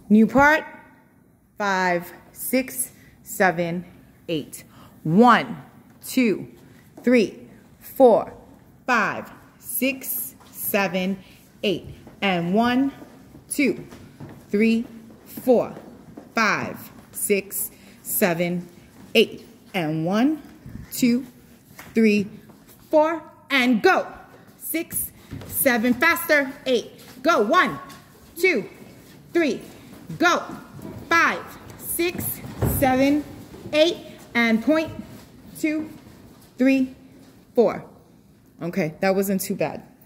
New part. 5, 6, 7, 8. 1, 2, 3, 4, 5, 6, 7, 8. And 1, 2, 3, 4, 5, 6, 7, 8. And 1, 2, 3, 4. And go. 6, 7. Faster. 8. Go. 1, 2, 3. Go. 5, 6, 7, 8. And point. 2, 3, 4. Okay, that wasn't too bad.